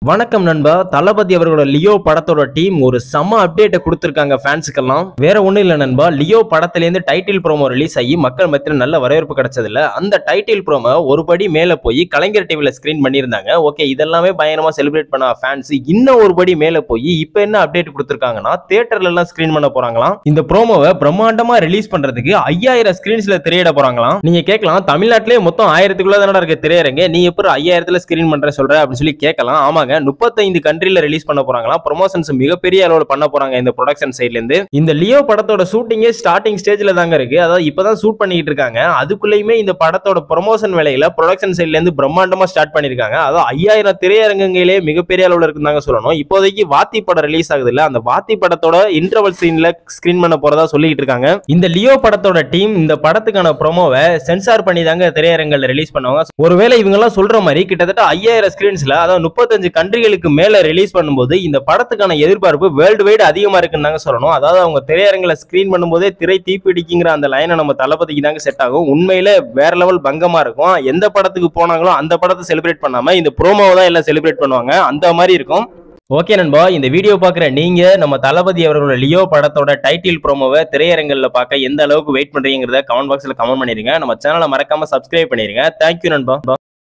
வணக்கம் நண்பா. தளபதி அவர்களோட லியோ படத்தோட டீம் ஒரு செம அப்டேட்டை கொடுத்திருக்காங்க ஃபேன்ஸுக்கெல்லாம். வேற ஒண்ணும் இல்ல நண்பா, லியோ படத்திலேருந்து டைட்டில் ப்ரோமோ ரிலீஸ் ஆகி மக்கள் மத்தியில் நல்ல வரவேற்பு கிடைச்சதுல அந்த டைட்டில் ப்ரோமோ ஒரு படி மேல போய் கலைஞர் டிவில ஸ்கிரீன் பண்ணியிருந்தாங்க. ஓகே, இதெல்லாமே பயங்கரமா செலிப்ரேட் பண்ண ஃபேன்ஸ் இன்னும் ஒரு படி மேல போய் இப்ப என்ன அப்டேட் கொடுத்திருக்காங்கன்னா தியேட்டர்ல எல்லாம் ஸ்கிரீன் பண்ண போறாங்களாம். இந்த ப்ரோமோவை பிரம்மாண்டமா ரிலீஸ் பண்றதுக்கு 5000 ஸ்கிரீன்ஸ்ல திரையிட போறாங்களாம். நீங்க கேட்கலாம், தமிழ்நாட்டிலே மொத்தம் 1000க்குள்ள தானடா இருக்கு திரையரங்க, நீ எப்படி 5000ல ஸ்கிரீன் பண்ற சொல்ற அப்படின்னு சொல்லி கேட்கலாம். ஆமாங்க, 35 கண்ட்ரில ரிலீஸ் பண்ண போறாங்களாம். ப்ரமோஷன்ஸ் மிகப்பெரிய அளவுல பண்ண போறாங்க இந்த ப்ரொடக்ஷன் சைடுல இருந்து. இந்த லியோ படத்தோட ஷூட்டிங்கே ஸ்டார்டிங் ஸ்டேஜ்ல தாங்க இருக்கு. அதாவது இப்பதான் ஷூட் பண்ணிட்டு இருக்காங்க. அதுக்குள்ளயுமே இந்த படத்தோட ப்ரமோஷன் வேலையில ப்ரொடக்ஷன் சைடுல இருந்து பிரம்மாண்டமா ஸ்டார்ட் பண்ணிருக்காங்க. அதாவது 5000 திரையரங்குகளே மிகப்பெரிய அளவுல இருக்குன்னு தாங்க சொல்லணும். இப்போதைக்கு வாத்தி படம் ரிலீஸ் ஆகுது இல்ல, அந்த வாத்தி படத்தோட இன்டர்வல் சீன்ல ஸ்கிரீன் பண்ண போறதா சொல்லிட்டு இருக்காங்க. இந்த லியோ படத்தோட டீம் இந்த படத்துக்கான ப்ரோமோவை சென்சார் பண்ணி தாங்க திரையரங்குல ரிலீஸ் பண்ணுவாங்க. ஒருவேளை இவங்க எல்லாம் சொல்ற மாதிரி கிட்டத்தட்ட 5000 ஸ்கிரீன்ஸ்ல, அதாவது 35 கண்ட்ரிகளுக்கு மேல ரிலீஸ் பண்ணும்போது இந்த படத்துக்கான எதிர்பார்ப்பு வேர்ல்டு வைடு அதிகமா இருக்குன்னு சொல்லணும். அதாவது அவங்க திரையரங்குல ஸ்கிரீன் பண்ணும்போதே திரை தீப்பிடிக்குங்கிற அந்த லைனை நம்ம தளபதிக்கு தாங்க செட் ஆகும். உண்மையிலே வேற லெவல் பங்கமா இருக்கும். எந்த படத்துக்கு போனாங்களோ அந்த படத்தை செலிப்ரேட் பண்ணாம இந்த ப்ரோமோவை தான் எல்லாம் செலிப்ரேட் பண்ணுவாங்க. அந்த மாதிரி இருக்கும். ஓகே நண்பா, இந்த வீடியோ பாக்குற நீங்க நம்ம தளபதி அவர்களோட லியோ படத்தோட டைட்டில் ப்ரோமோவை திரையரங்குல பார்க்க எந்த அளவுக்கு வெயிட் பண்றீங்கிறத கமெண்ட் பாக்ஸ்ல கமெண்ட் பண்ணிருங்க. நம்ம சேனலை மறக்காம சப்ஸ்கிரைப் பண்ணிருங்க. தேங்க்யூ நண்பா.